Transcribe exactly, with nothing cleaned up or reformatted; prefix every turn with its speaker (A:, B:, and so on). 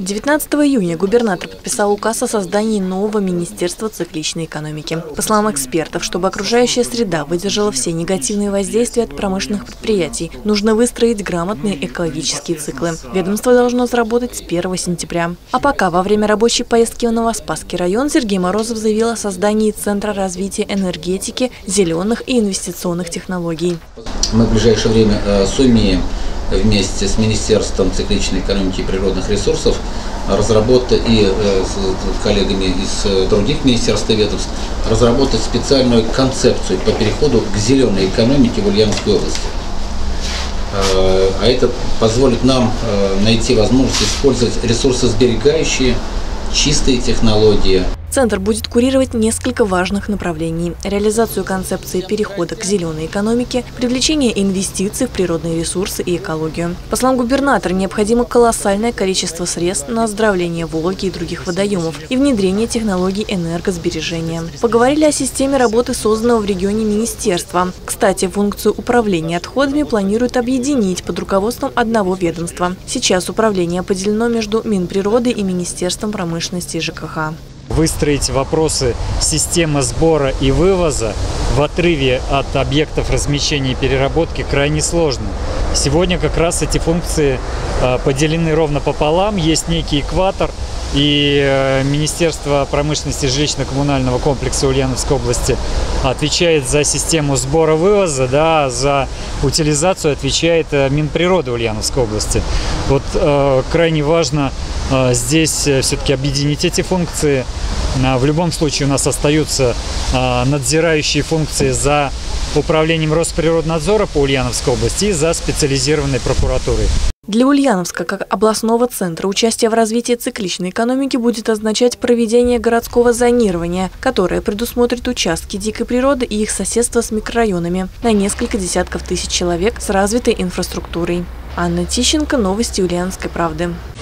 A: девятнадцатого июня губернатор подписал указ о создании нового Министерства цикличной экономики. По словам экспертов, чтобы окружающая среда выдержала все негативные воздействия от промышленных предприятий, нужно выстроить грамотные экологические циклы. Ведомство должно заработать с первого сентября. А пока во время рабочей поездки в Новоспасский район Сергей Морозов заявил о создании Центра развития энергетики, зеленых и инвестиционных технологий.
B: Мы в ближайшее время сумеем вместе с Министерством цикличной экономики и природных ресурсов разработать и с коллегами из других министерств и ведомств разработать специальную концепцию по переходу к зеленой экономике в Ульяновской области. А это позволит нам найти возможность использовать ресурсосберегающие, чистые технологии.
A: Центр будет курировать несколько важных направлений: реализацию концепции перехода к зеленой экономике, привлечение инвестиций в природные ресурсы и экологию. По словам губернатора, необходимо колоссальное количество средств на оздоровление Волги и других водоемов и внедрение технологий энергосбережения. Поговорили о системе работы созданного в регионе министерства. Кстати, функцию управления отходами планируют объединить под руководством одного ведомства. Сейчас управление поделено между Минприроды и Министерством промышленности и ЖКХ.
C: Выстроить вопросы системы сбора и вывоза в отрыве от объектов размещения и переработки крайне сложно. Сегодня как раз эти функции поделены ровно пополам, есть некий экватор, и Министерство промышленности и жилищно-коммунального комплекса Ульяновской области отвечает за систему сбора-вывоза, да, за утилизацию отвечает Минприроды Ульяновской области. Вот э, крайне важно э, здесь все-таки объединить эти функции. В любом случае у нас остаются э, надзирающие функции за управлением Росприроднадзора по Ульяновской области и за специализированной прокуратурой.
A: Для Ульяновска, как областного центра, участие в развитии цикличной экономики будет означать проведение городского зонирования, которое предусмотрит участки дикой природы и их соседство с микрорайонами на несколько десятков тысяч человек с развитой инфраструктурой. Анна Тищенко, новости Ульяновской правды.